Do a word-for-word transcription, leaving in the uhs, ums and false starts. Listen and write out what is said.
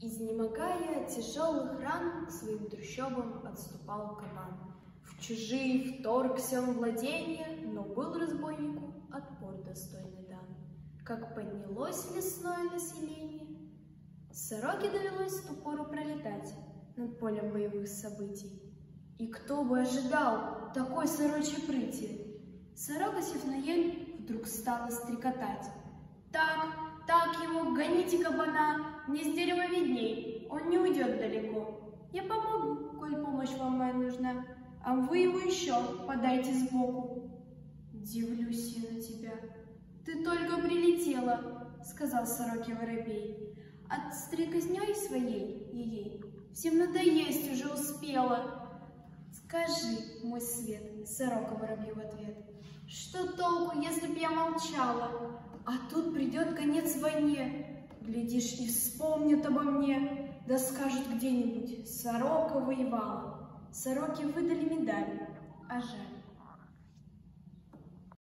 Изнемогая от тяжелых ран, к своим трущобам отступал кабан. В чужие вторгся он владения, но был разбойнику отпор достойный дан. Как поднялось лесное население, сороке довелось в ту пору пролетать над полем боевых событий. И кто бы ожидал такой сорочьей прыти? Сорока, сев на ель, вдруг стала стрекотать. Так, так ему, гоните кабана, мне с дерева видней, он не уйдет далеко. Я помогу, коль помощь вам моя нужна, а вы его еще подайте сбоку. Дивлюсь я на тебя, ты только прилетела, сказал сороке воробей. От стрекозней своей, ей, всем надоесть уже успела. Скажи, мой свет, сорока воробью в ответ, что толку, если б я молчала? А тут придет конец войне, глядишь, и вспомнят обо мне, да скажут где-нибудь, сорока воевала. Сороке выдали медаль, а жаль.